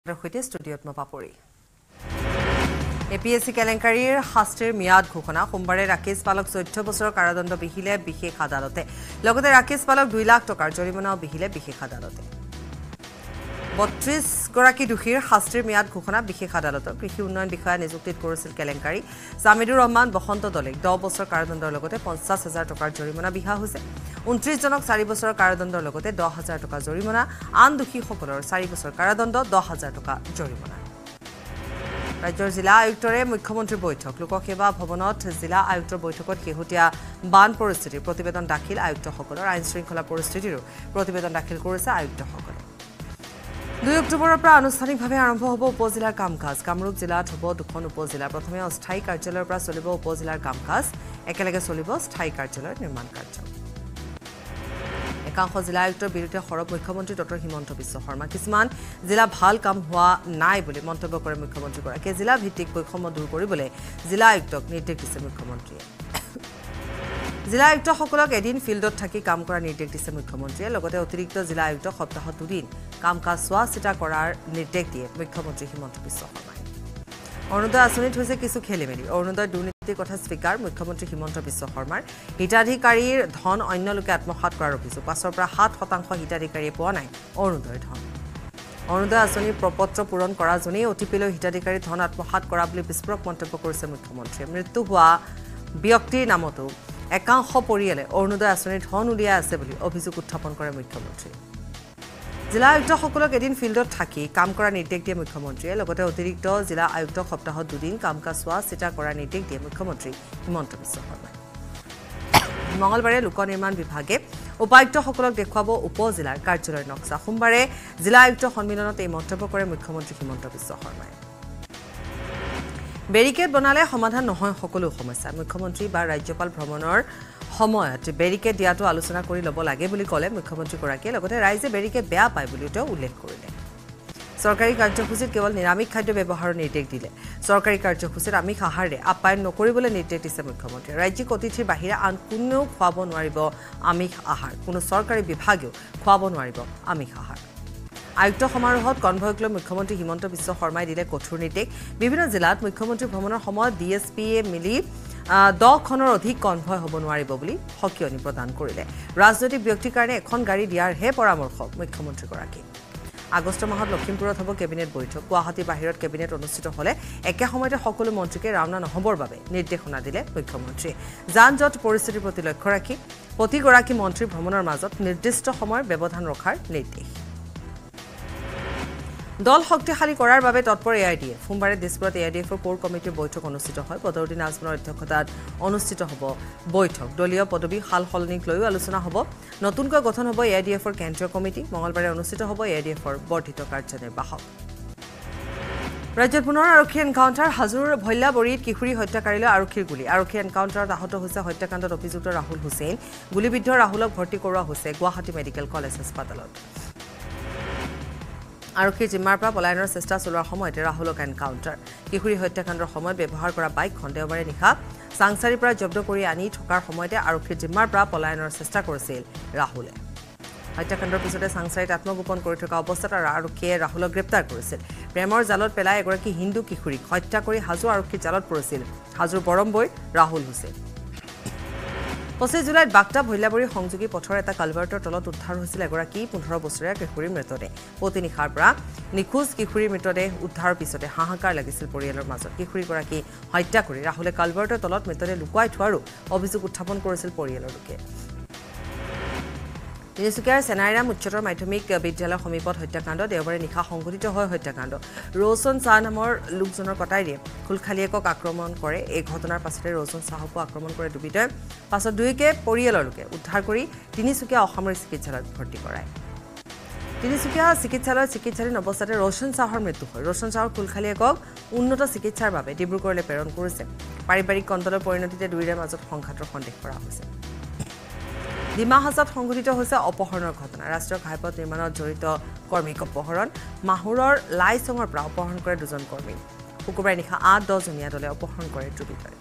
ষ্টুডিঅ'ত মপাপৰি APSC কেলেংকাৰীৰ শাস্তিৰ মিয়াদ ঘোষণা সোমবাৰে ৰাকেশ পালক 14 বছৰৰ কাৰাদণ্ড বিহিলে বিশেষ আদালতে লগতে ৰাকেশ পালক 2 লাখ টকাৰ জৰিমনাও বিহিলে বিশেষ আদালতে 32 গৰাকী দোষীৰ শাস্তিৰ মিয়াদ ঘোষণা বিশেষ আদালতৰ কৃষি উন্নয়ন বিষয়া নিযুক্তিত কৰিছিল কেলেংকাৰী জামিদুৰ ৰহমান বসন্ত দলেক 10 বছৰ কাৰাদণ্ডৰ লগতে 50,000 টকাৰ জৰিমনা বিহা হৈছে 29 জনক 4 বছৰৰ কাৰাদণ্ডৰ লগতে 10,000 টকা জৰিমনা আন দোষীসকলৰ 4 বছৰ কাৰাদণ্ড 10,000 টকা জৰিমনা ৰাজ্যৰ জিলা আয়ুক্তৰে মুখ্যমন্ত্ৰী বৈঠক লোকসেৱা ভৱনত জিলা আয়ুক্তৰ বৈঠকত শেহতীয়া বান পৰিস্থিতিৰ প্ৰতিবেদন দাখিল আয়ুক্তসকলৰ আইন শৃংখলা পৰিস্থিতিৰ প্ৰতিবেদন দাখিল কৰিছে আয়ুক্তসকলে 2 অক্টোবৰৰ পৰা আনুষ্ঠানিকভাৱে আৰম্ভ হ'ব উপজিলাৰ কামকাজ কামৰূপ জিলাত হ'ব দুখন উপজিলা প্ৰথমে অস্থায়ী কাৰ্যালয়ৰ পৰা চলিব উপজিলাৰ কামকাজ একেলগে চলিব স্থায়ী কাৰ্যালয়ৰ নিৰ্মাণ কাৰ্য একাংশ জিলা আয়ুক্তৰ বিৰুদ্ধে সৰব মুখ্যমন্ত্ৰী ডক্টৰ হিমন্ত বিশ্ব শৰ্মা কিছুমান জিলা ভাল কাম হোৱা নাই বুলি মন্তব্য কৰে মুখ্যমন্ত্ৰীগৰাকীয়ে জিলা ভিত্তিক বৈষম্য দূৰ কৰিবলৈ জিলা আয়ুক্তক নিৰ্দেশ দিছে মুখ্যমন্ত্ৰীয়ে জিলা আয়ুক্তসকলক এদিন ফিল্ডত থাকি কাম কৰা নিৰ্দেশ দিছে মুখ্যমন্ত্ৰীয়ে লগতে অতিৰিক্ত জিলা আয়ুক্তক সপ্তাহত 2 দিন কাম-কাজ চোৱা চিতা কৰাৰ নিৰ্দেশ দিয়ে মুখ্যমন্ত্ৰী হিমন্ত বিশ্ব শৰ্মাই অৰুণোদয় আঁচনিত হৈছে কিছু খেলিমেলি অৰুণোদয় দুৰ্নীতিৰ কথা স্বীকাৰ মুখ্যমন্ত্ৰী হিমন্ত বিশ্ব শৰ্মাৰ হিতাধিকাৰীৰ ধন অন্য লোকে আত্মসাৎ কৰাৰ অভিযোগ 5 পৰা 7% হিতাধিকাৰীয়ে পোৱা নাই অৰুণোদয়ৰ ধন অৰুণোদয় আঁচনিৰ প্ৰপত্ৰ পূৰণ কৰা জনেই অটিপিলৈ হিতাধিকাৰীৰ ধন আত্মসাৎ কৰা বুলি বিস্ফোৰক মন্তব্য কৰিছে মুখ্যমন্ত্ৰীয়ে মৃত্যু হোৱা ব্যক্তিৰ নামতো একাংশ পৰিয়ালে অৰুণোদয় আঁচনিৰ ধন উলিয়াই আছে বুলি অভিযোগ উত্থাপন কৰে মুখ্যমন্ত্ৰী জিলা আয়ুক্তসকলক এদিন ফিল্ডত থাকি কাম কৰা নিৰ্দেশ দিয়ে মুখ্যমন্ত্ৰীয়ে লগতে অতিৰিক্ত জিলা আয়ুক্তক সপ্তাহত 2 দিন কাম-কাজ চোৱা চিতা কৰাৰ নিৰ্দেশ দিয়ে মুখ্যমন্ত্ৰী হিমন্ত বিশ্ব শৰ্মাই মঙলবাৰে লোক নিৰ্মাণ বিভাগে উপায়ুক্তসকলক দেখুৱাব উপজিলাৰ কাৰ্যালয়ৰ নক্সা সোমবাৰে জিলা আয়ুক্ত সন্মিলনত এই মন্তব্য কৰে মুখ্যমন্ত্ৰী হিমন্ত বিশ্ব শৰ্মাই বেৰিকেড বনালে সমাধান নহয় সকলো সমস্যা মুখ্যমন্ত্ৰী বা ৰাজ্যপাল ভ্ৰমণৰ সময়ত বেৰিকেড দিয়াটো আলোচনা কৰি ল'ব লাগে বুলি ক'লে মুখ্যমন্ত্ৰীগৰাকীয়ে লগতে ৰাইজে বেৰিকেড বেয়া পায় বুলি তেওঁ উল্লেখ কৰিলে চৰকাৰী কাৰ্যসূচীত কেৱল নিৰামিষ খাদ্য ব্যৱহাৰৰ নিৰ্দেশ দিলে চৰকাৰী কাৰ্যসূচীত আমিষ আহাৰে আপ্যায়ন নকৰিবলৈ নিৰ্দেশ দিছে মুখ্যমন্ত্ৰীয়ে ৰাজ্যিক অতিথিৰ বাহিৰে আন কোনেও খুৱাব নোৱাৰিব আমিষ আহাৰ কোনো চৰকাৰী বিভাগেও খুৱাব নোৱাৰিব আমিষ আহাৰ আয়ুক্ত সমাৰোহত কনভয়ক লৈ মুখ্যমন্ত্ৰী হিমন্ত বিশ্ব শৰ্মাই দিলে কঠোৰ নিৰ্দেশ বিভিন্ন জিলাত মুখ্যমন্ত্ৰী ভ্ৰমণৰ সময়ত ডিএছপিয়ে মিলি 10 খনৰ অধিক কনভয় হ'ব নোৱাৰিব বুলি হকিয়নি প্ৰদান কৰিলে ৰাজনৈতিক ব্যক্তিৰ কাৰণে এখন গাড়ী দিয়াৰ হে পৰামৰ্শ মুখ্যমন্ত্ৰীগৰাকী আগষ্ট মাহত লখিমপুৰত হ'ব কেবিনেট বৈঠক গুৱাহাটীৰ বাহিৰত কেবিনেট অনুষ্ঠিত হ'লে একে সময়তে সকলো মন্ত্ৰীকে ৰাওনা নহবৰ বাবে নিৰ্দেশনা দিলে মুখ্যমন্ত্ৰী যান-জঁট পৰিস্থিতিৰ প্ৰতি লক্ষ্য ৰাখি প্ৰতিগৰাকী মন্ত্ৰী ভ্ৰমণৰ মাজত নিৰ্দিষ্ট সময়ৰ ব্যৱধান ৰখাৰ নিৰ্দেশ দল শক্তিশালী কৰাৰ বাবে তৎপৰ এআইডিএফ সোমবাৰে দিছপুৰত এআইডিএফৰ কোৰ কমিটিৰ বৈঠক অনুষ্ঠিত হয় বদৰুদ্দিন আজমৰ অধ্যক্ষতাত অনুষ্ঠিত হ'ব বৈঠক দলীয় পদবী সাল সলনিক লৈও আলোচনা হ'ব নতুনকৈ গঠন হ'ব এআইডিএফৰ কেন্দ্ৰীয় কমিটি মঙলবাৰে অনুষ্ঠিত হ'ব এআইডিএফৰ বৰ্ধিত কাৰ্যনিৰ্বাহক ৰাজ্যত পুনৰ আৰক্ষী এনকাউণ্টাৰ হাজোৰ ভল্লাবৰীত কিশোৰী হত্যাকাৰীলৈ আৰক্ষীৰ গুলী আৰক্ষী এনকাউণ্টাৰত আহত হৈছে হত্যাকাণ্ডত অভিযুক্ত ৰাহুল হুছেইন গুলীবিদ্ধ ৰাহুলক ভৰ্তি কৰোৱা হৈছে গুৱাহাটী মেডিকেল কলেজ হাস্পতালত আৰক্ষীৰ জিম্মাৰ পৰা পলায়নৰ চেষ্টা চলোৱাৰ সময়তে ৰাহুলক এনকাউণ্টাৰ কিশোৰী হত্যাকাণ্ডৰ সময়ত ব্যৱহাৰ কৰা বাইকখন দেওবাৰে নিশা চাংচাৰীৰ পৰা জব্দ কৰি আনি থকাৰ সময়তে আৰক্ষীৰ জিম্মাৰ পৰা পলায়নৰ চেষ্টা কৰিছিল ৰাহুলে হত্যাকাণ্ডৰ পিছতে চাংচাৰীত আত্মগোপন কৰি থকা অৱস্থাত আৰক্ষীয়ে ৰাহুলক গ্ৰেপ্তাৰ কৰিছিল প্ৰেমৰ জালত পেলাই এগৰাকী হিন্দু কিশোৰীক হত্যা কৰি হাজো আৰক্ষীৰ জালত পৰিছিল হাজোৰ বৰম্বৈৰ ৰাহুল হুছেইন 25 জুলাইত বাক্তা ভল্লাবৰী সংযোগী পথৰ এটা কালভাৰ্টৰ তলত উদ্ধাৰ হৈছিল এগৰাকী 15 বছৰীয়া কিশোৰীৰ মৃতদেহ পুৱতি পৰা নিখোজ কিশোৰীৰ মৃতদেহ উদ্ধাৰৰ পিছতে হাহাকাৰ লাগিছিল পৰিয়ালৰ মাজত কিশোৰীগৰাকী হত্যা কৰি ৰাহুলে কালভাৰ্টৰ তলত মৃতদেহ লুকুৱাই থোৱাৰো অভিযোগ উত্থাপন কৰিছিল পৰিয়ালৰ লোকে তিনিচুকীয়াৰ চেনাইৰাম উচ্চতৰ মাধ্যমিক বিদ্যালয়ৰ সমীপত হত্যাকাণ্ড দেওবাৰে নিশা সংঘটিত হয় হত্যাকাণ্ড ৰৌচন চাহ নামৰ লোকজনৰ কটাৰীয়ে খুলখালিয়েকক আক্ৰমণ কৰে এই ঘটনাৰ পাছতে ৰৌচন চাহকো আক্ৰমণ কৰে দুবিধই পাছত দুয়োকে পৰিয়ালৰ লোকে উদ্ধাৰ কৰি তিনিচুকীয়া অসামৰিক চিকিৎসালয়ত ভৰ্তি কৰায় তিনিচুকীয়া চিকিৎসালয়ত চিকিৎসাধীন অৱস্থাতে ৰৌচন চাহৰ মৃত্যু হয় ৰৌচন চাহৰ খুলখালিয়েকক উন্নত চিকিৎসাৰ বাবে ডিব্ৰুগড়লৈ প্ৰেৰণ কৰিছে পাৰিবাৰিক কণ্ডলৰ পৰিণতিতে দুয়োৰে মাজত সংঘাতৰ সন্দেহ কৰা হৈছে ডিমা হাজাত সংঘটিত হৈছে অপহৰণৰ ঘটনা ৰাষ্ট্ৰীয় ঘাইপথ নিৰ্মাণত জড়িত কৰ্মীক অপহৰণ মাহুৰৰ লাইচঙৰ পৰা অপহৰণ কৰে দুজন কৰ্মী শুকুৰবাৰে নিশা 8-10 জনীয়া দলে অপহৰণ কৰে দুবিধই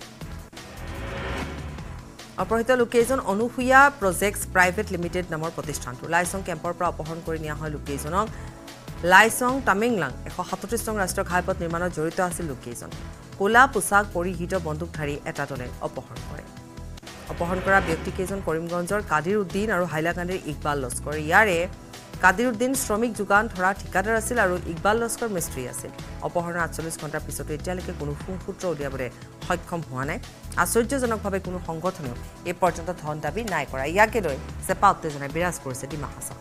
অপহৃত লোকেজন অনুসুয়া প্ৰজেক্টছ প্ৰাইভেট লিমিটেড নামৰ প্ৰতিষ্ঠানটো লাইসং কেম্পৰ পৰা অপহৰণ কৰি নিয়া হয় লোকেজনক লাইছং তামিংলাং 137 নং ৰাষ্ট্ৰীয় ঘাইপথ নিৰ্মাণত জড়িত আছিল লোককেইজন কোলা পোছাক পৰিহিত বন্দুকধাৰী এটা দলে অপহৰণ কৰে অপহৰণ কৰা ব্যক্তিকেইজন কৰিমগঞ্জৰ কাদিৰ উদ্দিন আৰু হাইলাকান্দিৰ ইকবাল লস্কৰ ইয়াৰে কাদিৰ উদ্দিন শ্ৰমিক যোগান ধৰা ঠিকাদাৰ আছিল আৰু ইকবাল লস্কৰ মিস্ত্ৰী আছিল অপহৰণৰ 48 ঘণ্টাৰ পিছতো এতিয়ালৈকে কোনো সূত্ৰ উলিয়াবলৈ সক্ষম হোৱা নাই আশ্চৰ্যজনকভাৱে কোনো সংগঠনেও এই পৰ্যন্ত ধন দাবী নাই কৰা ইয়াকে লৈ চেপা উত্তেজনাই বিৰাজ কৰিছে ডিমা হাছাও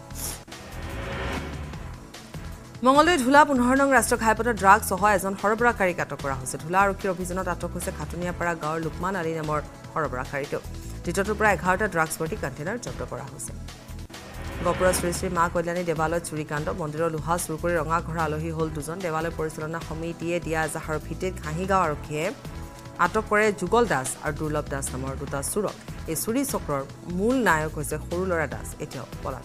মঙলদৈ ধুলা 15 নং ৰাষ্ট্ৰীয় ঘাইপথৰ ড্ৰাগ সহ এজন সৰবৰাহকাৰীক আটক কৰা হৈছে ধুলা আৰক্ষীৰ অভিযানত আটক হৈছে খাটুনিয়াপাৰা গাঁৱৰ লুকমান আলী নামৰ সৰবৰাহকাৰীটো দ্বিতীয়টোৰ পৰা 11টা ড্ৰাগছ ভৰ্তি কণ্টেইনাৰ জব্দ কৰা হৈছে গপুৰৰ শ্ৰী শ্ৰী মা কল্যাণী দেৱালয়ত চুৰিকাণ্ড মন্দিৰৰ লোহা চুৰ কৰি ৰঙা ঘৰা আলহী হ'ল দুজন দেৱালয় পৰিচালনা সমিতিয়ে দিয়া এজাহাৰৰ ভিত্তিত ঘাঁহিগাঁও আৰক্ষীয়ে আটক কৰে যুগল দাস আৰু দুৰ্লভ দাস নামৰ দুটা চুৰক এই চুৰি চক্ৰৰ মূল নায়ক হৈছে সৰু ল'ৰা দাস এতিয়াও পলাতক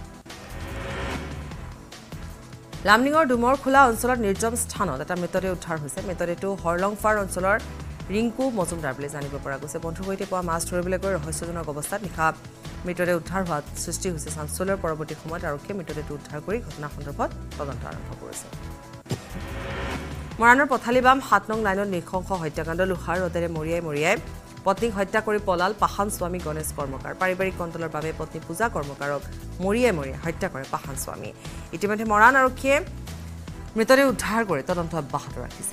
লামনিঙৰ ডুমৰ খোলা অঞ্চলত নিৰ্জন স্থানত এটা মৃতদেহ উদ্ধাৰ হৈছে মৃতদেহটো হৰলংফাৰ অঞ্চলৰ ৰিংকু মজুমদাৰ বুলি জানিব পৰা গৈছে বন্ধুৰ সৈতে পোৱা মাছ ধৰিবলৈ গৈ ৰহস্যজনক অৱস্থাত নিশা মৃতদেহ উদ্ধাৰ হোৱাত সৃষ্টি হৈছে চাঞ্চল্যৰ পৰৱৰ্তী সময়ত আৰক্ষীয়ে মৃতদেহটো উদ্ধাৰ কৰি ঘটনা সন্দৰ্ভত তদন্ত আৰম্ভ কৰিছে মৰাণৰ পথালিবাম 7 নং লাইনত নৃশংস হত্যাকাণ্ড লোহাৰ ৰদেৰে মৰিয়াই পত্নীক হত্যা কৰি পলাল পাহান স্বামী গণেশ কৰ্মকাৰ পাৰিবাৰিক কণ্ট্ৰলৰ বাবে পত্নী পূজা কৰ্মকাৰক মৰিয়াই হত্যা কৰে পাহান স্বামী ইতিমধ্যে মৰাণ আৰক্ষীয়ে মৃতদেহ উদ্ধাৰ কৰি তদন্ত অব্যাহত ৰাখিছে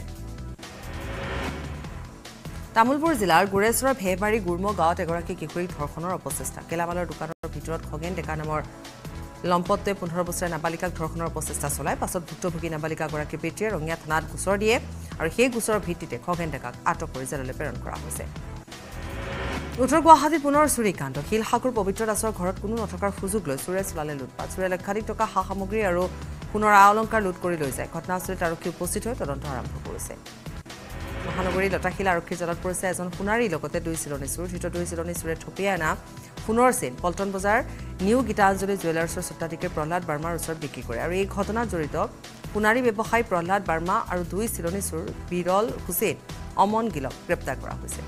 তামুলপুৰ জিলাৰ গুৰেশ্বৰৰ ভেবাৰী গুৰম গাঁৱত এগৰাকী কিশোৰীক ধৰ্ষণৰ অপচেষ্টা কেলামালৰ দোকানৰ ভিতৰত খগেন ডেকা নামৰ লম্পটে 15 বছৰীয়া নাবালিকাক ধৰ্ষণৰ অপচেষ্টা চলায় পাছত ভুক্তভোগী নাবালিকাগৰাকীৰ পিতৃয়ে ৰঙিয়া থানাত গোচৰ দিয়ে আৰু সেই গোচৰৰ ভিত্তিতে খগেন ডেকাক আটক কৰি জেললৈ প্ৰেৰণ কৰা হৈছে উত্তৰ গুৱাহাটীত পুনৰ চুৰিকাণ্ড শিলসাগৰ পবিত্ৰ দাসৰ ঘৰত কোনো নথকাৰ সুযোগ লৈ চুৰে চলালে লুটপাট চুৰে লক্ষাধিক টকা সা সামগ্ৰী আৰু সোণৰ অলংকাৰ লুট কৰি লৈ যায় ঘটনাস্থলীত আৰক্ষী উপস্থিত হৈ তদন্ত আৰম্ভ কৰিছে মহানগৰী লতাশিল আৰক্ষীৰ জালত পৰিছে এজন সোণাৰীৰ লগতে 2 চিলনী চুৰ ধৃত 2 চিলনী চুৰে থপিয়াই অনা সোণৰ চেইন পল্টন বজাৰ নিউ গীতাঞ্জলি জুৱেলাৰ্ছৰ স্বত্বাধিকাৰী প্ৰহ্লাদ বাৰ্মাৰ ওচৰত বিক্ৰী কৰে আৰু এই ঘটনাত জড়িত সোণাৰী ব্যৱসায়ী প্ৰহ্লাদ বাৰ্মা আৰু 2 চিলনী চুৰ বিৰল হুছেইন অমন গিলক গ্ৰেপ্তাৰ কৰা হৈছে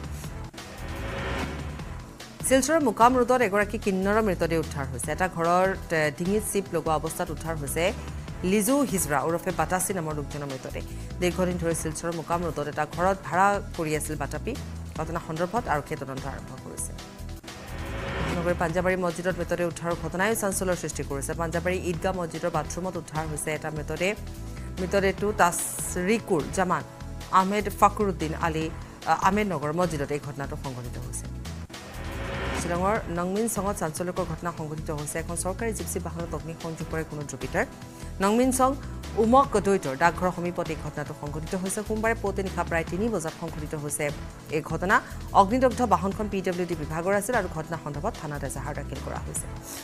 শিলচৰৰ মুকাম ৰোডত এগৰাকী কিন্নৰৰ মৃতদেহ উদ্ধাৰ হৈছে এটা ঘৰৰ ডিঙিত চিপ লগোৱা অৱস্থাত উদ্ধাৰ হৈছে লিজু হিজৰা ওৰফে বাটাচি নামৰ লোকজনৰ মৃতদেহ দীৰ্ঘদিন ধৰি শিলচৰৰ মুকাম ৰোডত এটা ঘৰত ভাড়া কৰি আছিল বাটাপি ঘটনা সন্দৰ্ভত আৰক্ষীয়ে তদন্ত আৰম্ভ কৰিছে মহানগৰীৰ পাঞ্জাবাৰী মছজিদত মৃতদেহ উদ্ধাৰৰ ঘটনাই চাঞ্চল্যৰ সৃষ্টি কৰিছে পাঞ্জাবাৰী ঈদগাহ মছজিদৰ বাথৰুমত উদ্ধাৰ হৈছে এটা মৃতদেহটো তাছৰিকুৰ জামান আহমেদ ফাকুৰুদ্দিন আলী আহমেদনগৰ মছজিদত এই ঘটনাটো সংঘটিত হৈছে শ্বিলঙৰ নংমিন চঙত চাঞ্চল্যকৰ ঘটনা সংঘটিত হৈছে এখন চৰকাৰী জিপচি বাহনত অগ্নি সংযোগ কৰে কোনো জুপিটাৰ নংমিন চং উমক গদৈতৰ ডাকঘৰৰ সমীপত এই ঘটনাটো সংঘটিত হৈছে সোমবাৰে পুৱতি নিশা প্ৰায় 3 বজাত সংঘটিত হৈছে এই ঘটনা অগ্নিদগ্ধ বাহনখন পিডব্লিউডি বিভাগৰ আছিল আৰু ঘটনা সন্দৰ্ভত থানাত এজাহাৰ দাখিল কৰা হৈছে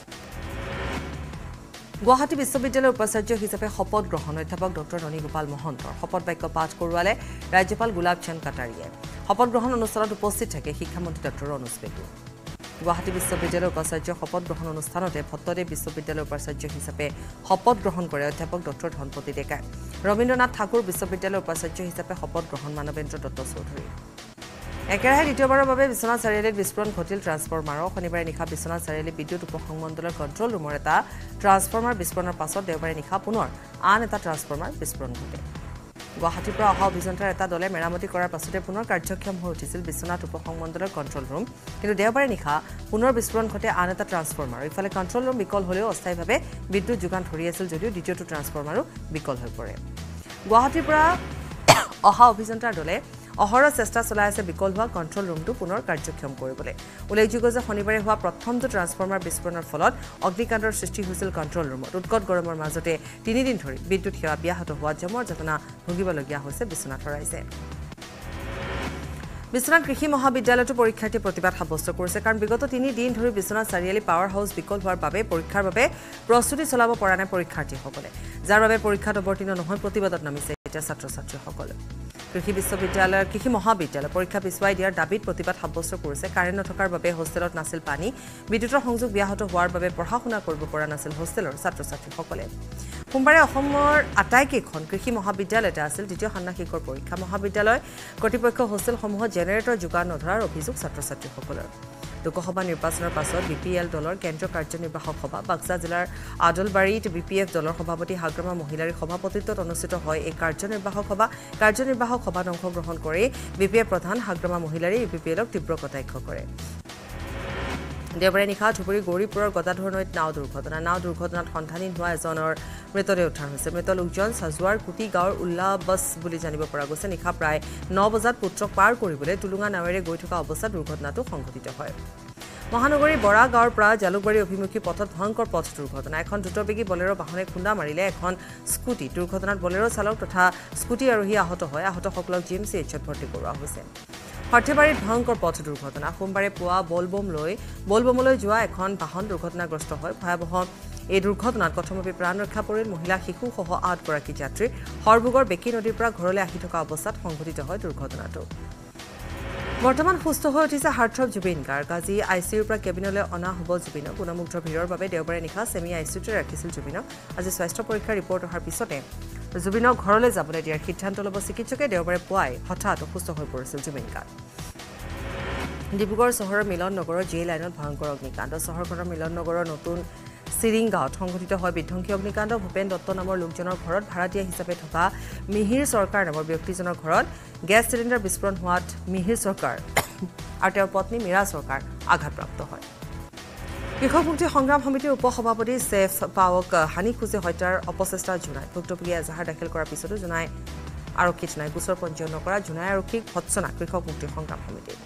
গুৱাহাটী বিশ্ববিদ্যালয়ৰ উপাচাৰ্য হিচাপে শপত গ্ৰহণ অধ্যাপক ডক্টৰ ননী গোপাল মহন্তৰ শপত বাক্য পাঠ কৰোৱালে ৰাজ্যপাল গুলাব চান্দ কাটাৰিয়ে শপত গ্ৰহণ অনুষ্ঠানত উপস্থিত থাকে শিক্ষামন্ত্ৰী ডক্টৰ অনুজ পেগু গুৱাহাটী বিশ্ববিদ্যালয়ৰ উপাচাৰ্য শপত গ্ৰহণ অনুষ্ঠানতে ভট্টদেৱ বিশ্ববিদ্যালয়ৰ উপাচাৰ্য হিচাপে শপত গ্ৰহণ কৰে অধ্যাপক ডক্টৰ ধনপতি ডেকাই ৰবীন্দ্ৰনাথ ঠাকুৰ বিশ্ববিদ্যালয়ৰ উপাচাৰ্য হিচাপে শপত গ্ৰহণ মানৱেন্দ্ৰ দত্ত চৌধুৰী একেৰাহে দ্বিতীয়বাৰৰ বাবে বিশ্বনাথ চাৰিআলিত বিস্ফোৰণ ঘটিল ট্ৰান্সফৰ্মাৰৰ শনিবাৰে নিশা বিশ্বনাথ চাৰিআলি বিদ্যুৎ উপসংমণ্ডলৰ কণ্ট্ৰল ৰুমৰ এটা ট্ৰান্সফৰ্মাৰ বিস্ফোৰণৰ পাছত দেওবাৰে নিশা পুনৰ আন এটা ট্ৰান্সফৰ্মাৰ বিস্ফোৰণ ঘটে গুৱাহাটীৰ পৰা অহা অভিযন্তাৰ এটা দলে মেৰামতি কৰাৰ পাছতে পুনৰ কাৰ্যক্ষম হৈ উঠিছিল বিশ্বনাথ উপসংমণ্ডলৰ কণ্ট্ৰল ৰুম কিন্তু দেওবাৰে নিশা পুনৰ বিস্ফোৰণ ঘটে আন এটা ট্ৰান্সফৰ্মাৰ ইফালে কণ্ট্ৰল ৰুম বিকল হ'লেও অস্থায়ীভাৱে বিদ্যুৎ যোগান ধৰি আছিল যদিও দ্বিতীয়টো ট্ৰান্সফৰ্মাৰো বিকল হৈ পৰে গুৱাহাটীৰ পৰা অহা অভিযন্তাৰ দলে অহৰহ চেষ্টা চলাই আছে বিকল হোৱা কণ্ট্ৰল ৰুমটো পুনৰ কাৰ্যক্ষম কৰিবলৈ উল্লেখযোগ্য যে শনিবাৰে হোৱা প্ৰথমটো ট্ৰান্সফৰ্মাৰ বিস্ফোৰণৰ ফলত অগ্নিকাণ্ডৰ সৃষ্টি হৈছিল কণ্ট্ৰল ৰুমত উৎকট গৰমৰ মাজতে 3 দিন ধৰি বিদ্যুৎ সেৱা ব্যাহত হোৱা জমৰ যাতনা ভুগিবলগীয়া হৈছে বিশ্বনাথৰ ৰাইজে বিশ্বনাথ কৃষি মহাবিদ্যালয়তো পৰীক্ষাৰ্থী প্ৰতিবাদ সাব্যস্ত কৰিছে কাৰণ বিগত 3 দিন ধৰি বিশ্বনাথ চাৰিআলি পাৱাৰ হাউচ বিকল হোৱাৰ বাবে পৰীক্ষাৰ বাবে প্ৰস্তুতি চলাব পৰা নাই পৰীক্ষাৰ্থীসকলে যাৰ বাবে পৰীক্ষাত অৱতীৰ্ণ নহয় প্ৰতিবাদত নামিছে এতিয়া ছাত্ৰ-ছাত্ৰীসকলে কৃষি মহাবিদ্যালয় পৰীক্ষা পিছুৱাই দিয়াৰ দাবীত প্ৰতিবাদ সাব্যস্ত কৰিছে কাৰেণ্ট নথকাৰ বাবে হোষ্টেলত নাছিল পানী বিদ্যুতৰ সংযোগ ব্যাহত হোৱাৰ বাবে পঢ়া-শুনা কৰিব পৰা নাছিল হোষ্টেলৰ ছাত্ৰ-ছাত্ৰীসকলে সোমবাৰে অসমৰ আটাইকেইখন কৃষি মহাবিদ্যালয়তে আছিল দ্বিতীয় ষান্মাসিকৰ পৰীক্ষা মহাবিদ্যালয় কৰ্তৃপক্ষ হোষ্টেলসমূহত জেনেৰেটৰ যোগান নধৰাৰ অভিযোগ ছাত্ৰ-ছাত্ৰীসকলৰ লোকসভা নিৰ্বাচনৰ পাছত বিপিএল দলৰ কেন্দ্ৰীয় কাৰ্যনিৰ্বাহক সভা বাক্সা জিলাৰ আদলবাৰীত বিপিএফ দলৰ সভাপতি হাগ্ৰামা মহিলাৰ সভাপতিত্বত অনুষ্ঠিত হয় এই কাৰ্যনিৰ্বাহক সভাত অংশগ্ৰহণ কৰি বিপিএফ প্ৰধান হাগ্ৰামা মহিলাৰে বিপিএলক তীব্ৰ কটাক্ষ কৰে দেওবাৰে নিশা ধুবুৰী গৌৰীপুৰৰ গদাধৰ নৈত নাও দুৰ্ঘটনাত সন্ধানহীন হোৱা এজনৰ মৃতদেহ উদ্ধাৰ হৈছে মৃত লোকজন সাজুৱাৰ কুটি গাঁৱৰ উল্লাবছ বুলি জানিব পৰা গৈছে নিশা প্ৰায় 9 বজাত পুত্ৰক পাৰ কৰিবলৈ টুলুঙা নাৱেৰে গৈ থকা অৱস্থাত দুৰ্ঘটনাটো সংঘটিত হয় মহানগৰীৰ বৰা গাঁৱৰ পৰা জালুকবাৰী অভিমুখী পথত ভয়ংকৰ পথ দুৰ্ঘটনা এখন দ্ৰুতবেগী বলেৰো বাহনে খুন্দা মাৰিলে এখন স্কুটি দুৰ্ঘটনাত বলেৰো চালক তথা স্কুটি আৰোহী আহত হয় আহতসকলক জিএমচিএইচত ভৰ্তি কৰোৱা হৈছে সৰ্থেবাৰীত ভয়ংকৰ পথ দুৰ্ঘটনা সোমবাৰে পুৱা বলবমলৈ যোৱা এখন বাহন দুৰ্ঘটনাগ্ৰস্ত হয় ভয়াবহ এই দুৰ্ঘটনাত প্ৰথমতে প্ৰাণ ৰক্ষা পৰিল মহিলা শিশুসহ 8 গৰাকী যাত্ৰী হৰভোগৰ বেকি নদীৰ পৰা ঘৰলৈ আহি থকা অৱস্থাত সংঘটিত হয় দুৰ্ঘটনাটো বৰ্তমান সুস্থ হৈ উঠিছে হাৰ্টথ্ৰব জুবিন গাৰ্গ আজি আইচিইউৰ পৰা কেবিনলৈ অনা হ'ব জুবিনক গুণমুগ্ধ ভিৰৰ বাবে দেওবাৰে নিশা ছেমি আইচিইউতে ৰাখিছিল জুবিনক আজি স্বাস্থ্য পৰীক্ষাৰ ৰিপৰ্ট অহাৰ পিছতে জুবিনক ঘৰলৈ যাবলৈ দিয়াৰ সিদ্ধান্ত ল'ব চিকিৎসকে দেওবাৰে পুৱাই হঠাৎ অসুস্থ হৈ পৰিছিল জুবিন গাৰ্গ ডিব্ৰুগড় চহৰৰ মিলন নগৰৰ জি লাইনত ভয়ংকৰ অগ্নিকাণ্ড চহৰখনৰ মিলন নগৰৰ নতুন চিৰিং গাঁৱত সংঘটিত হয় বিধ্বংসী অগ্নিকাণ্ড ভূপেন দত্ত নামৰ লোকজনৰ ঘৰত ভাড়াতীয়া হিচাপে থকা মিহিৰ চৰকাৰ নামৰ ব্যক্তিজনৰ ঘৰত গেছ চিলিণ্ডাৰ বিস্ফোৰণ হোৱাত মিহিৰ চৰকাৰ আৰু তেওঁৰ পত্নী মীৰা চৰকাৰ আঘাতপ্ৰাপ্ত হয় কৃষক মুক্তি সংগ্ৰাম সমিতিৰ উপসভাপতি চেফ পাৱক হানি খুজে হত্যাৰ অপচেষ্টা জোনাই ভুক্তভোগীয়ে এজাহাৰ দাখিল কৰাৰ পিছতো জোনাই আৰক্ষীত নাই গোচৰ পঞ্জীয়ন নকৰা জোনাই আৰক্ষীক ভৎসনা কৃষক মুক্তি সংগ্ৰাম সমিতি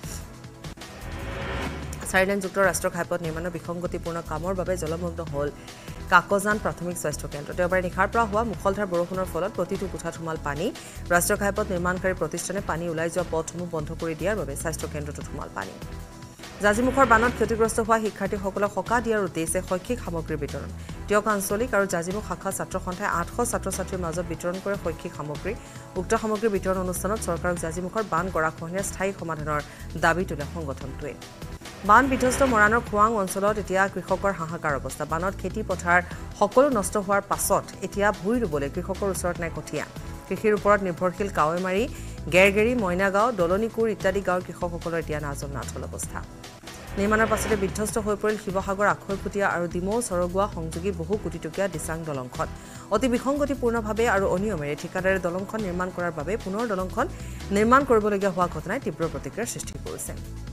4 লেনযুক্ত ৰাষ্ট্ৰীয় ঘাইপথ নিৰ্মাণৰ বিসংগতিপূৰ্ণ কামৰ বাবে জলমগ্ন হ'ল কাকজান প্ৰাথমিক স্বাস্থ্য কেন্দ্ৰ দেওবাৰে নিশাৰ পৰা হোৱা মুখলধাৰ বৰষুণৰ ফলত প্ৰতিটো কোঠাত সোমাল পানী ৰাষ্ট্ৰীয় ঘাইপথ নিৰ্মাণকাৰী প্ৰতিষ্ঠানে পানী ওলাই যোৱা পথসমূহ বন্ধ কৰি দিয়াৰ বাবে স্বাস্থ্য কেন্দ্ৰটোত সোমাল পানী জাজিমুখৰ বানত ক্ষতিগ্ৰস্ত হোৱা শিক্ষাৰ্থীসকলক সকাহ দিয়াৰ উদ্দেশ্যে শৈক্ষিক সামগ্ৰীৰ বিতৰণ টিয়ক আঞ্চলিক আৰু জাজিমুখ শাখা ছাত্ৰ সন্থাই 800 ছাত্ৰ-ছাত্ৰীৰ মাজত বিতৰণ কৰে শৈক্ষিক সামগ্ৰী উক্ত সামগ্ৰী বিতৰণ অনুষ্ঠানত চৰকাৰক জাজিমুখৰ বান গৰাখহনীয়াৰ স্থায়ী সমাধানৰ দাবী তোলে সংগঠনটোৱে বান বিধ্বস্ত মৰাণৰ খুৱাং অঞ্চলত এতিয়া কৃষকৰ হাহাকাৰ অৱস্থা বানত খেতি পথাৰ সকলো নষ্ট হোৱাৰ পাছত এতিয়া ভুই ৰুবলৈ কৃষকৰ ওচৰত নাই কঠীয়া কৃষিৰ ওপৰত নিৰ্ভৰশীল কাৱৈমাৰী গেৰগেৰী মইনাগাঁও দলনিকুৰ ইত্যাদি গাঁৱৰ কৃষকসকলৰ এতিয়া নাজল অৱস্থা নিৰ্মাণৰ পাছতে বিধ্বস্ত হৈ পৰিল শিৱসাগৰ আখৈপুটীয়া আৰু ডিমৌ চৰগুৱা সংযোগী বহু কোটি টকীয়া দিচাং দলংখন অতি বিসংগতিপূৰ্ণভাৱে আৰু অনিয়মেৰে ঠিকাদাৰে দলংখন নিৰ্মাণ কৰাৰ বাবে পুনৰ দলংখন নিৰ্মাণ কৰিবলগীয়া হোৱা ঘটনাই তীব্ৰ প্ৰতিক্ৰিয়াৰ সৃষ্টি কৰিছে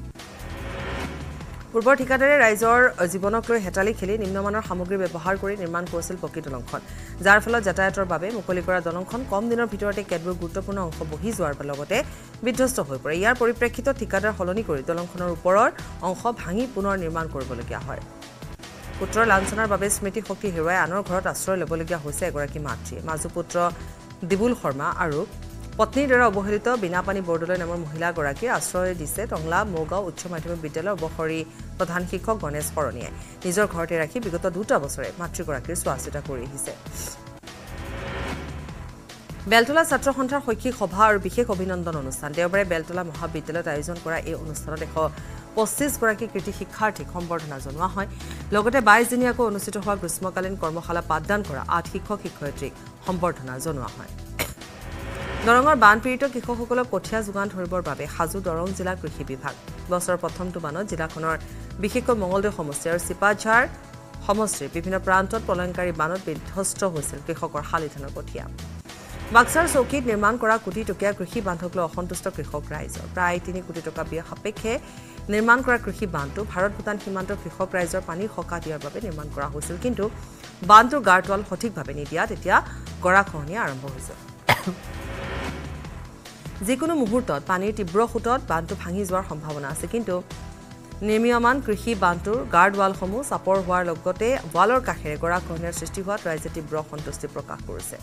পূৰ্বৰ ঠিকাদাৰে ৰাইজৰ জীৱনক লৈ হেতালি খেলি নিম্নমানৰ সামগ্ৰী ব্যৱহাৰ কৰি নিৰ্মাণ কৰিছিল পকী দলংখন যাৰ ফলত যাতায়াতৰ বাবে মুকলি কৰা দলংখন কম দিনৰ ভিতৰতে কেতবোৰ গুৰুত্বপূৰ্ণ অংশ বহি যোৱাৰ লগতে বিধ্বস্ত হৈ পৰে ইয়াৰ পৰিপ্ৰেক্ষিতত ঠিকাদাৰ সলনি কৰি দলংখনৰ ওপৰৰ অংশ ভাঙি পুনৰ নিৰ্মাণ কৰিবলগীয়া হয় পুত্ৰৰ লাঞ্ছনাৰ বাবে স্মৃতি শক্তি হেৰুৱাই আনৰ ঘৰত আশ্ৰয় ল'বলগীয়া হৈছে এগৰাকী মাতৃয়ে মাজু পুত্ৰ দিবুল শৰ্মা আৰু পত্নীৰ দ্বাৰা অৱহেলিত বিনাপানী বৰদলৈ নামৰ মহিলাগৰাকীৰ আশ্ৰয় দিছে টংলা মৌগাঁও উচ্চ মাধ্যমিক বিদ্যালয়ৰ অৱসৰী প্ৰধান শিক্ষক গণেশ শৰণীয়ে নিজৰ ঘৰতে ৰাখি বিগত 2টা বছৰে মাতৃগৰাকীৰ চোৱাচিতা কৰি আহিছে বেলতলা ছাত্ৰ সন্থাৰ শৈক্ষিক সভা আৰু বিশেষ অভিনন্দন অনুষ্ঠান দেওবাৰে বেলতলা মহাবিদ্যালয়ত আয়োজন কৰা এই অনুষ্ঠানত 125 গৰাকী কৃতি শিক্ষাৰ্থীক সম্বৰ্ধনা জনোৱা হয় লগতে 22 দিনীয়াকৈ অনুষ্ঠিত হোৱা গ্ৰীষ্মকালীন কৰ্মশালা পাঠদান কৰা 8 শিক্ষক শিক্ষয়িত্ৰীক সম্বৰ্ধনা জনোৱা হয় দৰঙৰ বানপীড়িত কৃষকসকলক কঠীয়া যোগান ধৰিবৰ বাবে সাজু দৰং জিলা কৃষি বিভাগ বছৰৰ প্ৰথমটো বানত জিলাখনৰ বিশেষকৈ মঙলদৈ সমষ্টি আৰু চিপাঝাৰ সমষ্টিৰ বিভিন্ন প্ৰান্তত প্ৰলয়ংকাৰী বানত বিধ্বস্ত হৈছিল কৃষকৰ শালি ধানৰ কঠীয়া বাক্সাৰ চৌকীত নিৰ্মাণ কৰা কোটি টকীয়া কৃষি বান্ধক লৈ অসন্তুষ্ট কৃষক ৰাইজৰ প্ৰায় 3 কোটি টকা ব্যয় সাপেক্ষে নিৰ্মাণ কৰা কৃষি বান্ধটো ভাৰত ভূটান সীমান্তৰ কৃষক ৰাইজৰ পানীৰ সকাহ দিয়াৰ বাবে নিৰ্মাণ কৰা হৈছিল কিন্তু বান্ধটোৰ গাৰ্ডৱাল সঠিকভাৱে নিদিয়াত এতিয়া গৰাখহনীয়া আৰম্ভ হৈছে যিকোনো মুহূৰ্তত পানীৰ তীব্ৰ সোঁতত বান্ধটো ভাঙি যোৱাৰ সম্ভাৱনা আছে কিন্তু নিৰ্মীয়মান কৃষি বান্ধটোৰ গাৰ্ডৱালসমূহ চাপৰ হোৱাৰ লগতে ৱালৰ কাষেৰে গৰাখহনীয়াৰ সৃষ্টি হোৱাত ৰাইজে তীব্ৰ সন্তুষ্টি প্ৰকাশ কৰিছে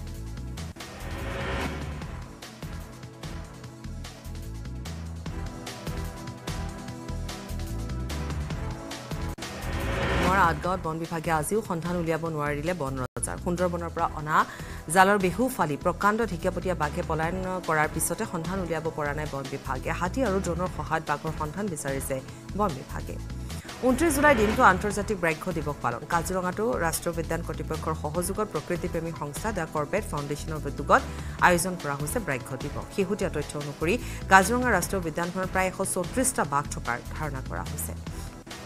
আটগাঁৱত বন বিভাগে আজিও সন্ধান উলিয়াব নোৱাৰিলে বন ৰজাৰ সুন্দৰবনৰ পৰা অনা জালৰ বিহু ফালি প্ৰকাণ্ড ঢেকীয়াপতীয়া বাঘে পলায়ন কৰাৰ পিছতে সন্ধান উলিয়াব পৰা নাই বন বিভাগে হাতী আৰু ড্ৰোনৰ সহায়ত বাঘৰ সন্ধান বিচাৰিছে বন বিভাগে 29 জুলাই দিনটো আন্তৰ্জাতিক ব্যাঘ্ৰ দিৱস পালন কাজিৰঙাটো ৰাষ্ট্ৰীয় উদ্যান কৰ্তৃপক্ষৰ সহযোগত প্ৰকৃতিপ্ৰেমী সংস্থা দ্য কৰ্বেট ফাউণ্ডেশ্যনৰ উদ্যোগত আয়োজন কৰা হৈছে ব্যাঘ্ৰ দিৱস শেহতীয়া তথ্য অনুসৰি কাজিৰঙা ৰাষ্ট্ৰীয় উদ্যানখনত প্ৰায় 134টা বাঘ থকাৰ ধাৰণা কৰা হৈছে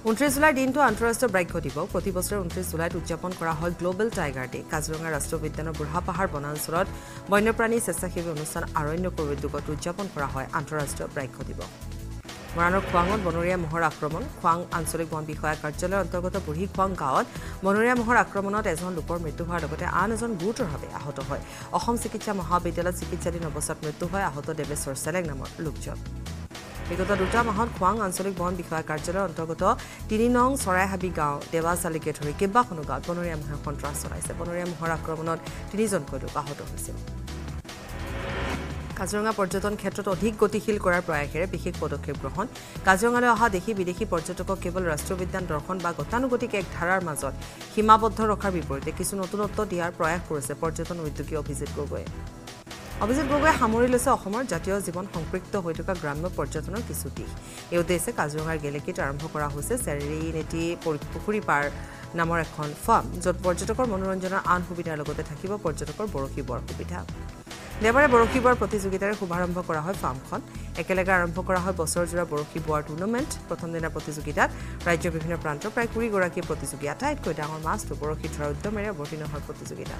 29 জুলাই দিনটো আন্তঃৰাষ্ট্ৰীয় ব্যাঘ্ৰ দিৱস প্ৰতি বছৰে 29 জুলাইত উদযাপন কৰা হয় গ্লোবেল টাইগাৰ ডে কাজিৰঙা ৰাষ্ট্ৰীয় উদ্যানৰ বুঢ়াপাহাৰ বনাঞ্চলত বন্যপ্ৰাণী স্বেচ্ছাসেৱী অনুষ্ঠান আৰণ্যকৰ উদ্যোগত উদযাপন কৰা হয় আন্তঃৰাষ্ট্ৰীয় ব্যাঘ্ৰ দিৱস মৰাণৰ খোৱাঙত বনৰীয়া মহৰ আক্ৰমণ খোৱাং আঞ্চলিক বন বিষয়া কাৰ্যালয়ৰ অন্তৰ্গত বুঢ়ী খোৱাং গাঁৱত বনৰীয়া মহৰ আক্ৰমণত এজন লোকৰ মৃত্যু হোৱাৰ লগতে আন এজন গুৰুতৰভাৱে আহত হয় অসম চিকিৎসা মহাবিদ্যালয়ত চিকিৎসাধীন অৱস্থাত মৃত্যু হয় আহত দেৱেশ্বৰ চেলেং নামৰ লোকজন বিগত 2 মাহত খোৱাং আঞ্চলিক বন বিষয়া কাৰ্যালয়ৰ অন্তৰ্গত 3 নং চৰাইহাবি গাঁও দেৱাচালিকে ধৰি কেইবাখনো গাঁৱত বনৰীয়া মহে সন্ত্ৰাস চলাইছে বনৰীয়া মহৰ আক্ৰমণত 3জনকৈ লোক আহত হৈছিল কাজিৰঙা পৰ্যটন ক্ষেত্ৰত অধিক গতিশীল কৰাৰ প্ৰয়াসেৰে বিশেষ পদক্ষেপ গ্ৰহণ কাজিৰঙালৈ অহা দেশী বিদেশী পৰ্যটকক কেৱল ৰাষ্ট্ৰীয় উদ্যান দৰ্শন বা গতানুগতিক এক ধাৰাৰ মাজত সীমাবদ্ধ ৰখাৰ বিপৰীতে কিছু নতুনত্ব দিয়াৰ প্ৰয়াস কৰিছে পৰ্যটন উদ্যোগী অভিজিত গগৈয়ে সামৰি লৈছে অসমৰ জাতীয় জীৱন সম্পৃক্ত হৈ থকা গ্ৰাম্য পৰ্যটনৰ কিছু দিশ এই উদ্দেশ্যে কাজিৰঙাৰ গেলেকীত আৰম্ভ কৰা হৈছে চেৰিনেটি পুখুৰী পাৰ নামৰ এখন ফাৰ্ম য'ত পৰ্যটকৰ মনোৰঞ্জনৰ আন সুবিধাৰ লগতে থাকিব পৰ্যটকৰ বৰশী বোৱাৰ সুবিধা দেৱাৰে বৰশী বোৱাৰ প্ৰতিযোগিতাৰে শুভাৰম্ভ কৰা হয় ফাৰ্মখন একেলগে আৰম্ভ কৰা হয় বছৰজোৰা বৰশী বোৱাৰ টুৰ্ণামেণ্ট প্ৰথম দিনা প্ৰতিযোগিতাত ৰাজ্যৰ বিভিন্ন প্ৰান্তৰ প্ৰায় 20 গৰাকী প্ৰতিযোগী আটাইতকৈ ডাঙৰ মাছটো বৰশী ধৰাৰ উদ্যমেৰে অৱতীৰ্ণ হয় প্ৰতিযোগিতাত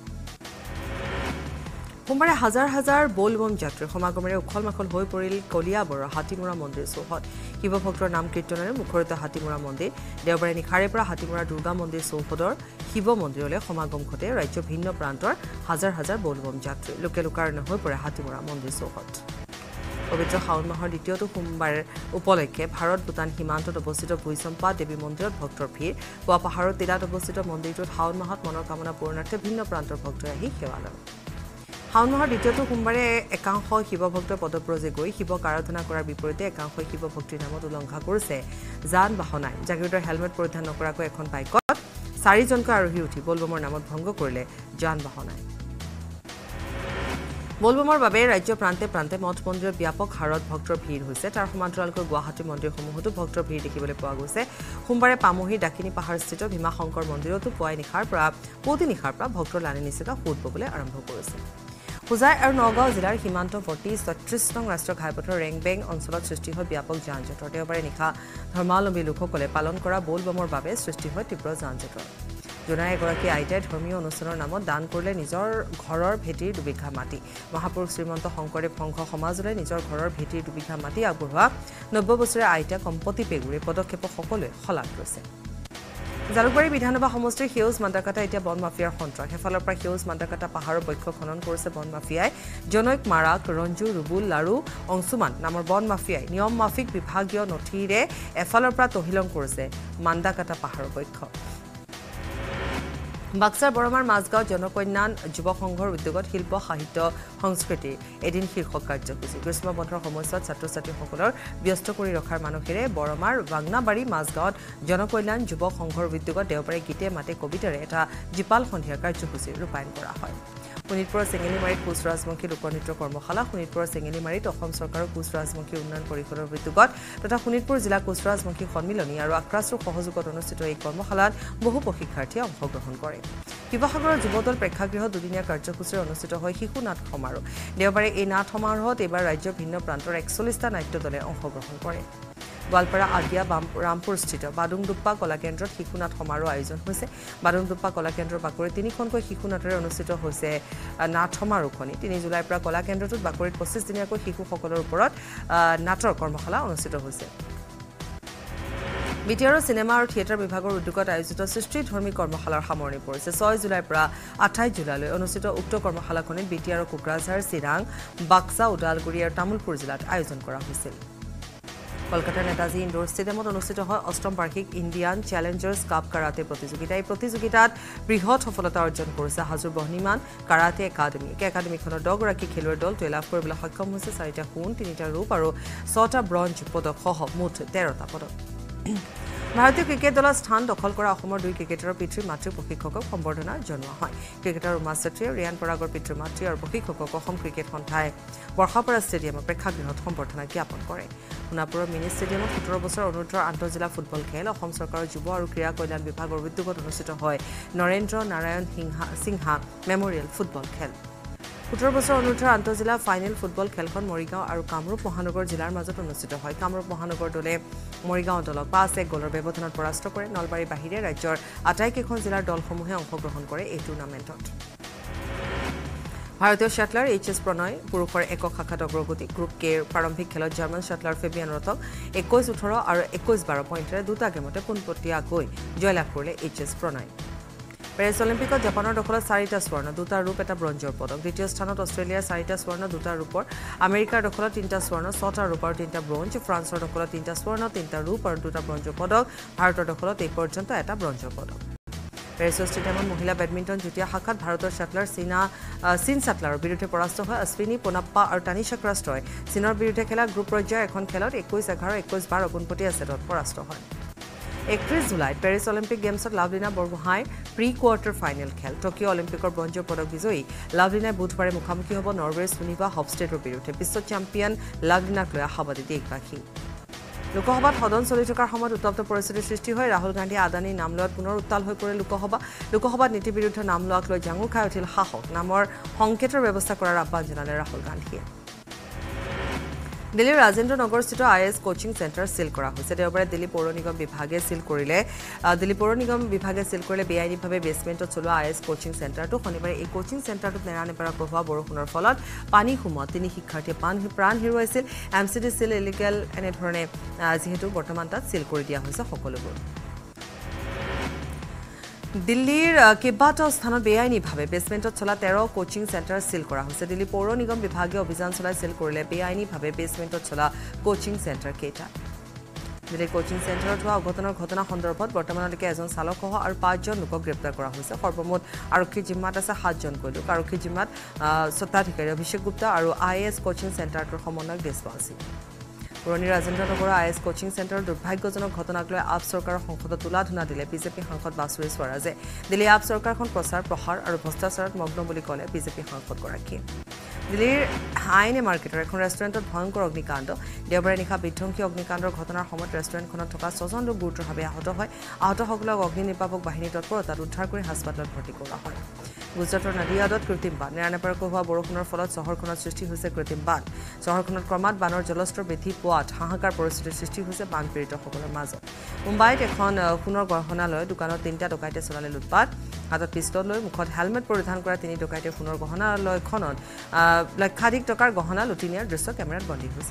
সোমবাৰে হাজাৰ হাজাৰ বলবম যাত্ৰীৰ সমাগমেৰে উখল মাখল হৈ পৰিল কলিয়াবৰৰ হাতীমৰা মন্দিৰ চৌহদ শিৱভক্তৰ নাম কীৰ্তনেৰে মুখৰিত হাতীমৰা মন্দিৰ দেওবাৰে নিশাৰে পৰা হাতীমৰা দুৰ্গা মন্দিৰ চৌহদৰ শিৱ মন্দিৰলৈ সমাগম ঘটে ৰাজ্যৰ ভিন্ন প্ৰান্তৰ হাজাৰ হাজাৰ বলবম যাত্ৰী লোকে লোকাৰণ্য হৈ পৰে হাতীমৰা মন্দিৰ চৌহদ পবিত্ৰ শাওণ মাহৰ দ্বিতীয়টো সোমবাৰ উপলক্ষে ভাৰত ভূটান সীমান্তত অৱস্থিত ভুইচম্পা দেৱী মন্দিৰত ভক্তৰ ভিৰ পুৱা পাহাৰৰ টিলাত অৱস্থিত মন্দিৰটোত শাওণ মাহত মনৰ কামনা পূৰণাৰ্থে ভিন্ন প্ৰান্তৰ ভক্তই আহি সেৱা লয় শাওণ মাহৰ দ্বিতীয়টো সোমবাৰে একাংশ শিৱভক্তৰ পদব্ৰজে গৈ শিৱক আৰাধনা কৰাৰ বিপৰীতে একাংশই শিৱভক্তিৰ নামত উলংঘা কৰিছে যান বাহন আইন জাগিৰোডৰ হেলমেট পৰিধান নকৰাকৈ এখন বাইকত 4জনকৈ আৰোহী উঠি বলবমৰ নামত ভংগ কৰিলে যান বাহন আইন বলবমৰ বাবে ৰাজ্য প্ৰান্তে প্ৰান্তে মঠ মন্দিৰত ব্যাপক হাৰত ভক্তৰ ভিৰ হৈছে তাৰ সমান্তৰালকৈ গুৱাহাটী মন্দিৰসমূহতো ভক্তৰ ভিৰ দেখিবলৈ পোৱা গৈছে সোমবাৰে পামহিৰ ডাকিনী পাহাৰস্থিত ভীমাশংকৰ মন্দিৰতো পুৱাই নিশাৰ পৰা ভক্তৰ লানি নিচিতা সোঁত ববলৈ আৰম্ভ কৰিছে হোজাই আৰু নগাঁও জিলাৰ সীমান্তৱৰ্তী 36 নং ৰাষ্ট্ৰীয় ঘাইপথৰ ৰেংবেং অঞ্চলত সৃষ্টি হয় ব্যাপক যান-জঁটৰ দেওবাৰে নিশা ধৰ্মাৱলম্বী লোকসকলে পালন কৰা বলবমৰ বাবে সৃষ্টি হয় তীব্ৰ যান-জঁটৰ জোনাই এগৰাকী আইতাই ধৰ্মীয় অনুষ্ঠানৰ নামত দান কৰিলে নিজৰ ঘৰৰ ভেটিৰ 2 বিঘা মাটি মহাপুৰুষ শ্ৰীমন্ত শংকৰদেৱ সংঘ সমাজলৈ নিজৰ ঘৰৰ ভেটিৰ 2 বিঘা মাটি আগবঢ়োৱা 90 বছৰীয়া আইতা কম্পতি পেগুৰে পদক্ষেপক সকলোৱে শলাগ লৈছে জালুকবাৰী বিধানসভা সমষ্টিৰ সেউজ মান্দাকাটা এতিয়া বন মাফিয়াৰ সন্ত্ৰাস এফালৰ পৰা সেউজ মান্দাকাটা পাহাৰৰ বক্ষ খনন কৰিছে বন মাফিয়াই জনৈক মাৰাক ৰঞ্জু ৰুবুল লাৰু অংশুমান নামৰ বন মাফিয়াই নিয়ম মাফিক বিভাগীয় নথিৰে এফালৰ পৰা তহিলং কৰিছে মান্দাকাটা পাহাৰৰ বক্ষ বাক্সাৰ বৰমাৰ মাজগাঁও জনকল্যাণ যুৱ সংঘৰ উদ্যোগত শিল্প সাহিত্য সংস্কৃতি এদিন শীৰ্ষক কাৰ্যসূচী গ্ৰীষ্ম বন্ধৰ সময়ছোৱাত ছাত্ৰ-ছাত্ৰীসকলৰ ব্যস্ত কৰি ৰখাৰ মানসেৰে বৰমাৰ বাংনাবাৰী মাজগাঁৱত জনকল্যাণ যুৱ সংঘৰ উদ্যোগত দেওবাৰে গীতে মাতে কবিতাৰে এটা জীপাল সন্ধিয়া কাৰ্যসূচী ৰূপায়ণ কৰা হয় শোণিতপুৰৰ চেঙেলিমাৰীত কোচ ৰাজবংশী লোকনৃত্য কৰ্মশালা শোণিতপুৰৰ চেঙেলিমাৰীত অসম চৰকাৰৰ কোচ ৰাজবংশী উন্নয়ন পৰিষদৰ উদ্যোগত তথা শোণিতপুৰ জিলা কোচ ৰাজবংশী সন্মিলনী আৰু আক্ৰাছৰ সহযোগত অনুষ্ঠিত এই কৰ্মশালাত বহু প্ৰশিক্ষাৰ্থীয়ে অংশগ্ৰহণ কৰে শিৱসাগৰৰ যুৱদল প্ৰেক্ষাগৃহত দুদিনীয়া কাৰ্যসূচীৰে অনুষ্ঠিত হয় শিশু নাট সমাৰোহ দেওবাৰে এই নাট সমাৰোহত এইবাৰ ৰাজ্যৰ ভিন্ন প্ৰান্তৰ 41টা নাট্য দলে অংশগ্ৰহণ কৰে গোৱালপাৰা আগিয়া ৰামপুৰস্থিত বাডুংদুপ্পা কলাকেন্দ্ৰত শিশু নাট সমাৰোহ আয়োজন হৈছে বাডুংদুপ্পা কলাকেন্দ্ৰৰ বাকৰিত 3খনকৈ শিশু নাটেৰে অনুষ্ঠিত হৈছে নাট সমাৰোহখনি 3 জুলাইৰ পৰা কলাকেন্দ্ৰটোত বাকৰিত 25 দিনীয়াকৈ শিশুসকলৰ ওপৰত নাটৰ কৰ্মশালা অনুষ্ঠিত হৈছে বিটিআৰৰ সিনেমা আৰু থিয়েটাৰ বিভাগৰ উদ্যোগত আয়োজিত সৃষ্টিধৰ্মী কৰ্মশালাৰ সামৰণি পৰিছে 6 জুলাইৰ পৰা 28 জুলাইলৈ অনুষ্ঠিত উক্ত কৰ্মশালাখনিত বিটিআৰৰ কোকৰাঝাৰ চিৰাং বাক্সা ওদালগুৰি আৰু তামুলপুৰ জিলাত আয়োজন কৰা হৈছিল কলকাতাৰ নেতাজী ইনডোৰ ষ্টেডিয়ামত অনুষ্ঠিত হয় 8ম বাৰ্ষিক ইণ্ডিয়ান চেলেঞ্জাৰ্ছ কাপ কাৰাটে প্ৰতিযোগিতা এই প্ৰতিযোগিতাত বৃহৎ সফলতা অৰ্জন কৰিছে হাজোৰ বহ্নিমান কাৰাটে একাডেমী একাডেমীখনৰ 10 গৰাকী খেলুৱৈৰ দলটোৱে লাভ কৰিবলৈ সক্ষম হৈছে 4টা সোণ 3টা ৰূপ আৰু 6টা ব্ৰঞ্জ পদক সহ মুঠ 13টা পদক ভাৰতীয় ক্ৰিকেট দলৰ স্থান দখল কৰা অসমৰ 2 ক্ৰিকেটাৰৰ পিতৃ মাতৃ প্ৰশিক্ষকক সম্বৰ্ধনা জনোৱা হয় ক্ৰিকেটাৰ উমাশ চেত্ৰীয়ে ৰিয়ান পৰাগৰ পিতৃ মাতৃ আৰু প্ৰশিক্ষকক অসম ক্ৰিকেট সন্থাই বৰ্ষাপাৰা ষ্টেডিয়ামৰ প্ৰেক্ষাগৃহত সম্বৰ্ধনা জ্ঞাপন কৰে সোণাপুৰৰ মিনি ষ্টেডিয়ামত 17 বছৰ অনুৰ্ধৰ আন্তঃজিলা ফুটবল খেল অসম চৰকাৰৰ যুৱ আৰু ক্ৰীড়া কল্যাণ বিভাগৰ উদ্যোগত অনুষ্ঠিত হয় নৰেন্দ্ৰ নাৰায়ণ সিংহা মেমৰিয়েল ফুটবল খেল 17 বছৰ অনুৰ্ধৰ আন্তঃজিলা ফাইনেল ফুটবল খেলখন মৰিগাঁও আৰু কামৰূপ মহানগৰ জিলাৰ মাজত অনুষ্ঠিত হয় কামৰূপ মহানগৰ দলে মৰিগাঁও দলক 5-1 গলৰ ব্যৱধানত পৰাস্ত কৰে নলবাৰী বাহিৰে ৰাজ্যৰ আটাইকেইখন জিলাৰ দলসমূহে অংশগ্ৰহণ কৰে এই টুৰ্ণামেণ্টত ভাৰতীয় শ্যাটলাৰ এইচ.এছ. প্ৰণয় পুৰুষৰ একক শাখাত অগ্ৰগতি গ্ৰুপ কেৰ প্ৰাৰম্ভিক খেলত জাৰ্মান শ্যাটলাৰ ফেবিয়ান ৰথক 21-18 আৰু 21-12 পইণ্টেৰে দুটা গেমতে পোনপটীয়াকৈ জয়লাভ কৰিলে এইচ.এছ. প্ৰণয় পেৰিছ অলিম্পিকত জাপানৰ দখলত 4টা স্বৰ্ণ 2টা ৰূপ এটা ব্ৰঞ্জৰ পদক দ্বিতীয় স্থানত অষ্ট্ৰেলিয়াৰ 4টা স্বৰ্ণ 2টা ৰূপৰ আমেৰিকাৰ দখলত 3টা স্বৰ্ণ 6টা ৰূপ আৰু 3টা ব্ৰঞ্জ ফ্ৰান্সৰ দখলত 3টা স্বৰ্ণ 3টা ৰূপ আৰু 2টা ব্ৰঞ্জৰ পদক ভাৰতৰ দখলত এই পৰ্যন্ত এটা ব্ৰঞ্জৰ পদক পেৰিছ ষ্টেডিয়ামত মহিলা বেডমিণ্টন যুটীয়া শাখাত ভাৰতৰ শ্যাটলাৰ চীন শ্যাটলাৰৰ বিৰুদ্ধে পৰাস্ত হয় অশ্বিনী পোনাপ্পা আৰু তানিশা ক্ৰাষ্টই চীনৰ বিৰুদ্ধে খেলা গ্ৰুপ পৰ্যায়ৰ এখন খেলত 21-11 21-12 পোনপটীয়া ছেটত পৰাস্ত হয় 31 জুলাইত পেৰিছ অলিম্পিক গেমছত লাভলিনা বৰগোহাঁইৰ প্ৰি কোৱাৰ্টাৰ ফাইনেল খেল টকিঅ' অলিম্পিকৰ ব্ৰঞ্জৰ পদক বিজয়ী লাভলিনাই বুধবাৰে মুখামুখি হ'ব নৰৱেৰ সুনিভা হফষ্টেডৰ বিৰুদ্ধে বিশ্ব চেম্পিয়ন লাভলিনাক লৈ আশাবাদী দেশবাসী লোকসভাত সদন চলি থকাৰ সময়ত উত্তপ্ত পৰিস্থিতিৰ সৃষ্টি হয় ৰাহুল গান্ধী আদানীৰ নাম লোৱাত পুনৰ উত্তাল হৈ পৰে লোকসভাত নীতি বিৰুদ্ধে নাম লোৱাক লৈ জাঙুৰ খাই উঠিল শাসক নামৰ সংকেতৰ ব্যৱস্থা কৰাৰ আহ্বান জনালে ৰাহুল গান্ধীয়ে দিল্লীৰ ৰাজেন্দ্ৰ নগৰস্থিত আইএছ কোচিং চেণ্টাৰ সিল কৰা হৈছে দেওবাৰে দিল্লী পৌৰ নিগম বিভাগে সিল কৰিলে বেআইনীভাৱে বেছমেণ্টত চলোৱা আইএছ কোচিং চেণ্টাৰটো শনিবাৰে এই কোচিং চেণ্টাৰটোত নেৰানেপেৰাকৈ হোৱা বৰষুণৰ ফলত পানী সোমোৱাত 3 শিক্ষাৰ্থীয়ে প্ৰাণ হেৰুৱাইছিল এমচিডি সিল ইলিগেল এনেধৰণে যিহেতু বৰ্তমান তাত সিল কৰি দিয়া হৈছে সকলোবোৰ দিল্লীৰ কেইবাটাও স্থানত বেআইনীভাৱে বেছমেণ্টত চলা 13 কোচিং চেণ্টাৰ সিল কৰা হৈছে দিল্লী পৌৰ নিগম বিভাগে অভিযান চলাই সিল কৰিলে বেআইনীভাৱে বেছমেণ্টত চলা কোচিং চেণ্টাৰ কেইটা দিল্লীৰ কোচিং চেণ্টাৰত হোৱা অঘটনৰ ঘটনা সন্দৰ্ভত বৰ্তমানলৈকে এজন চালকসহ আৰু 5জন লোকক গ্ৰেপ্তাৰ কৰা হৈছে সৰ্বমুঠ আৰক্ষীৰ জিম্মাত আছে 7জনকৈ লোক আৰক্ষীৰ জিম্মাত স্বত্বাধিকাৰী অভিষেক গুপ্তা আৰু আইএছ কোচিং চেণ্টাৰটোৰ সমন্বয়ক দেশবাসী পুৰণি ৰাজেন্দ্ৰ নগৰৰ আইএছ কোচিং চেণ্টাৰৰ দুৰ্ভাগ্যজনক ঘটনাক লৈ আপ চৰকাৰৰ সংসদত তুলাধুনা দিলে বিজেপি সাংসদ বাসুৰী স্বৰাজে দিল্লী আপ চৰকাৰখন প্ৰচাৰ প্ৰসাৰ আৰু ভ্ৰষ্টাচাৰত মগ্ন বুলি ক'লে বিজেপি সাংসদগৰাকীয়ে দিল্লীৰ আইনে মাৰ্কেটৰ এখন ৰেষ্টুৰেণ্টত ভয়ংকৰ অগ্নিকাণ্ড দেওবাৰে নিশা বিধ্বংসী অগ্নিকাণ্ডৰ ঘটনাৰ সময়ত ৰেষ্টুৰেণ্টখনত থকা 6জন লোক গুৰুতৰভাৱে আহত হয় আহতসকলক অগ্নি নিৰ্বাপক বাহিনীৰ তৎপৰতাত উদ্ধাৰ কৰি হাস্পতালত ভৰ্তি কৰা হয় গুজৰাটৰ নাদিয়াদত কৃত্ৰিম বান নেৰানেপেৰাকৈ হোৱা বৰষুণৰ ফলত চহৰখনত সৃষ্টি হৈছে কৃত্ৰিম বান চহৰখনত ক্ৰমাৎ বানৰ জলস্তৰ বৃদ্ধি পোৱাত হাহাকাৰ পৰিস্থিতিৰ সৃষ্টি হৈছে বানপীড়িতসকলৰ মাজত মুম্বাইত এখন সোণৰ গহনালয় দোকানত 3টা ডকাইতে চলালে লুটপাট হাতত পিষ্টল লৈ মুখত হেলমেট পৰিধান কৰা 3 ডকাইতে সোণৰ গহনালয়খনত লক্ষাধিক টকাৰ গহনা লুটি নিয়াৰ দৃশ্য কেমেৰাত বন্দী হৈছে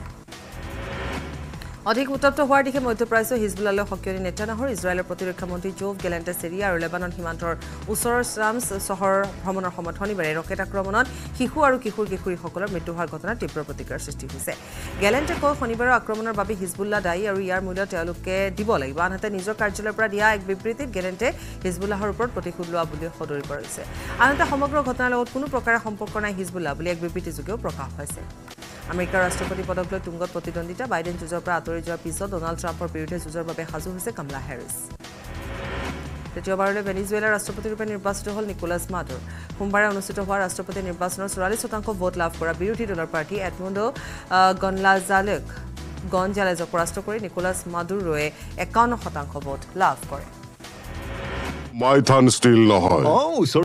অধিক উত্তপ্ত হোৱাৰ দিশে মধ্যপ্ৰাচ্য হিজবুল্লাহলৈ সক্ৰিয় নেতান্যাহুৰ ইজৰাইলৰ প্ৰতিৰক্ষা মন্ত্ৰী জোভ গেলেণ্টে চিৰিয়া আৰু লেবানন সীমান্তৰ ওচৰৰ শ্ৰামছ চহৰ ভ্ৰমণৰ সময়ত শনিবাৰে ৰকেট আক্ৰমণত শিশু আৰু কিশোৰীসকলৰ মৃত্যু হোৱাৰ ঘটনাত তীব্ৰ প্ৰতিক্ৰিয়াৰ সৃষ্টি হৈছে গেলেণ্টে কয় শনিবাৰৰ আক্ৰমণৰ বাবে হিজবুল্লাহ দায়ী আৰু ইয়াৰ মূল্য তেওঁলোকে দিব লাগিব আনহাতে নিজৰ কাৰ্যালয়ৰ পৰা দিয়া এক বিবৃতিত গেলেণ্টে হিজবুল্লাহৰ ওপৰত প্ৰতিশোধ লোৱা বুলি সদৰি কৰিছে আনহাতে সমগ্ৰ ঘটনাৰ লগত কোনো প্ৰকাৰে সম্পৰ্ক নাই হিজবুল্লাহ বুলি এক বিবৃতিযোগেও প্ৰকাশ পাইছে আমেৰিকাৰ ৰাষ্ট্ৰপতি পদক লৈ তুংগত প্ৰতিদ্বন্দ্বিতা বাইডেন যুঁজৰ পৰা আঁতৰি যোৱাৰ পিছত ডোনাল্ড ট্ৰাম্পৰ বিৰুদ্ধে যুঁজৰ বাবে সাজু হৈছে কামলা হেৰিছ তৃতীয়বাৰলৈ ভেনিজুৱেলাৰ ৰাষ্ট্ৰপতিৰূপে নিৰ্বাচিত হ'ল নিকোলাছ মাডুৰ সোমবাৰে অনুষ্ঠিত হোৱা ৰাষ্ট্ৰপতি নিৰ্বাচনৰ 44% ভোট লাভ কৰা বিৰোধী দলৰ প্ৰাৰ্থী এডমুণ্ডো গনজালেজক পৰাস্ত কৰি নিকোলাছ মাডুৰোৱে 51% ভোট লাভ কৰে মাইথান ষ্টিল নহয়